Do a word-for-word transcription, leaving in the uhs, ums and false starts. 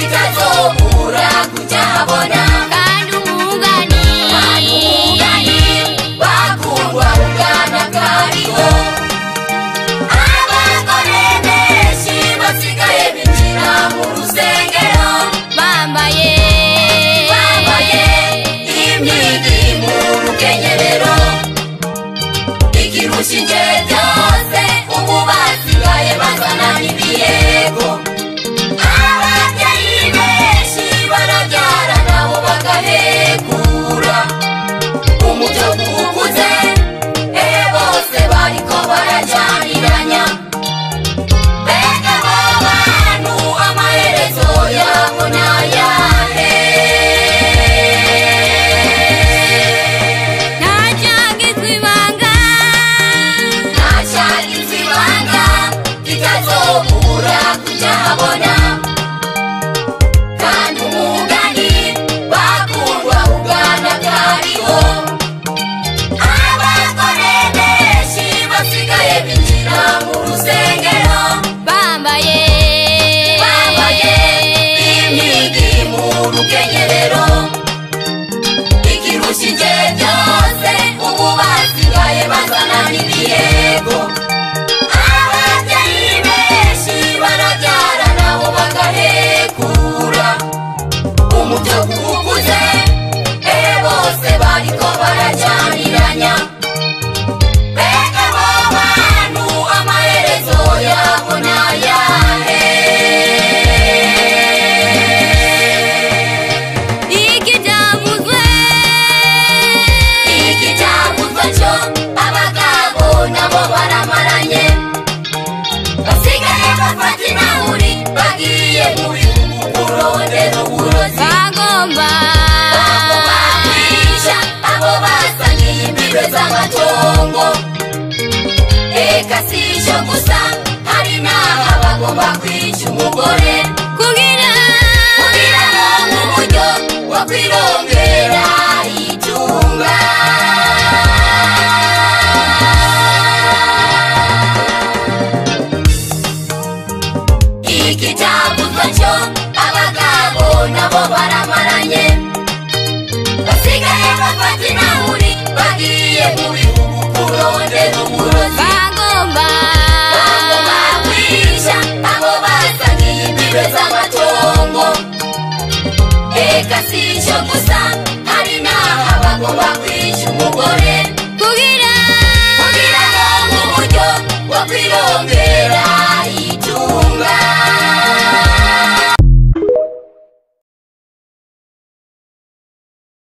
kitazobura kucyabona kandi umugani umugani bakundwa ugana kariho abagore benshi basigaye binjira mu rusengero bambaye bambaye imyigi mu rukenyerero ikirushije byose ubu basigaye bazana n'ibiyego ababyeyi benshi barabyara nabo bagahekura umuco ukuze ehe bose bariko barajyaniranya mbega abo bantu amaherezo yabo n'ayahe ntacagizwe ibanga ntacagizwe ibanga kitazobura kucyabona kandi umugani bakundwa ugana kariho abagore benshi basigaye binjira mu rusengero bambaye bambaye imyigi mu rukenyerero ikirushije byose ubu basigaye bazana n'ibiyego ababyeyi benshi barabyara nabo bagahekura umuco ukuze ehe bose bariko barajyaniranya mbega abo bantu amaherezo yabo n'ayahe iki cyavuzwe iki cyavuzwe cyo abagabo nabo baramaranye basigaye bafata inahuri bagiye mu bihugu kurondera uburozi bagomba bagomba kwica abo basangiye imbibe z'amatongo eka si icyo gusa hari n'aho bagomba kwica umugore kugira kugira ngo mu buryo bwo kwirongera itunga iki cyavuzwe cyo abagabo nabo baramaranye basigaye bafata inahuri bagiye mu bihugu kurondera uburozi bagomba bagomba kwica abo basangiye imbibe z'amatongo eka si icyo gusa hari n'aho bagomba kwica umugore kugira kugira ngo mu buryo bwo kwirongera